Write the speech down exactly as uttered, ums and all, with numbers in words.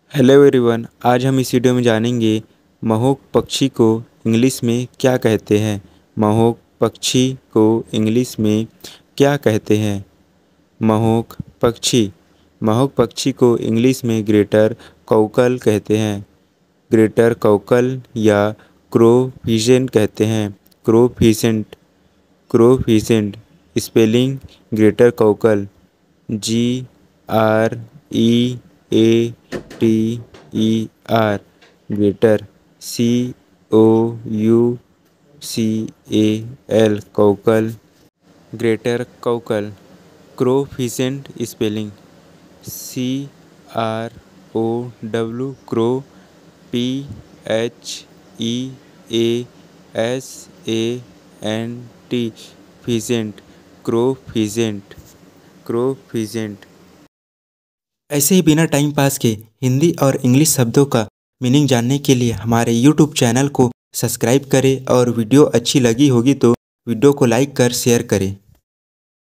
Hello everyone, आज हम इस वीडियो में जानेंगे महोक पक्षी को इंग्लिश में क्या कहते हैं। महोक पक्षी को इंग्लिश में क्या कहते हैं। महोक पक्षी महोक पक्षी को इंग्लिश में ग्रेटर कौकल कहते हैं। ग्रेटर कौकल या क्रो फिजेंट कहते हैं। Crow pheasant crow pheasant spelling greater coucal G R E A T E R greater C O U C A L coucal greater coucal. Crow pheasant spelling C R O W crow P H E A S A N T pheasant crow pheasant crow pheasant. ऐसे ही बिना time pass के हिंदी और English शब्दों का meaning जानने के लिए हमारे यूट्यूब चैनल को सब्सक्राइब करें और वीडियो अच्छी लगी होगी तो वीडियो को लाइक कर शेयर करें।